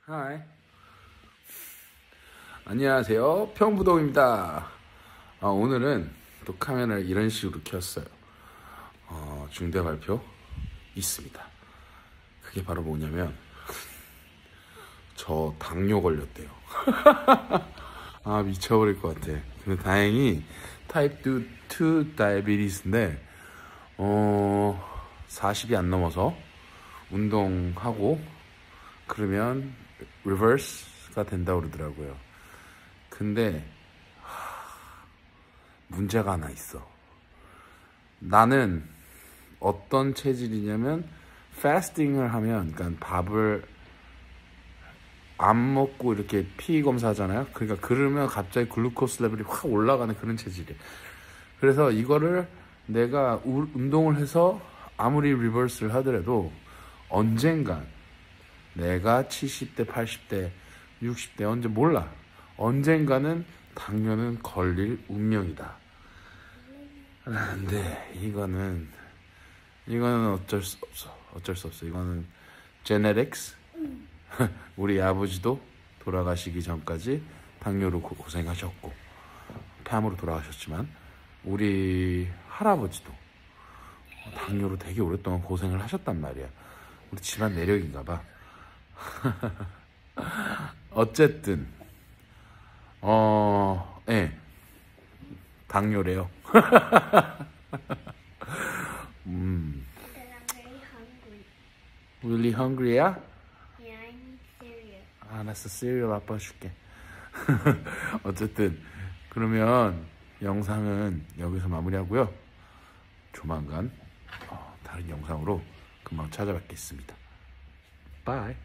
하이. 안녕하세요. 평부동입니다. 오늘은 또 카메라를 이런 식으로 켰어요. 중대 발표 있습니다. 그게 바로 뭐냐면 저 당뇨 걸렸대요. 미쳐버릴 것 같아. 근데 다행히 타입 2 다이비티스인데 40이 안 넘어서 운동하고 그러면 리버스가 된다고 그러더라고요. 근데 문제가 하나 있어. 나는 어떤 체질이냐면 패스팅을 하면, 그러니까 밥을 안 먹고 이렇게 피 검사하잖아요. 그러니까 그러면 갑자기 글루코스 레벨이 확 올라가는 그런 체질이에요. 그래서 이거를 내가 운동을 해서 아무리 리버스를 하더라도 언젠간 내가 70대, 80대, 60대 언제 몰라. 언젠가는 당뇨는 걸릴 운명이다. 근데 이거는 어쩔 수 없어. 이거는 제네틱스. 우리 아버지도 돌아가시기 전까지 당뇨로 고생하셨고 폐암으로 돌아가셨지만 우리 할아버지도 당뇨로 되게 오랫동안 고생을 하셨단 말이야. 우리 집안 내력인가 봐. 어쨌든 예. 당뇨래요. Really hungry야? Yeah, I need cereal. 알았어, 시리얼 아빠 줄게. 어쨌든 그러면 영상은 여기서 마무리하고요. 조만간 다른 영상으로 금방 찾아뵙겠습니다. Bye.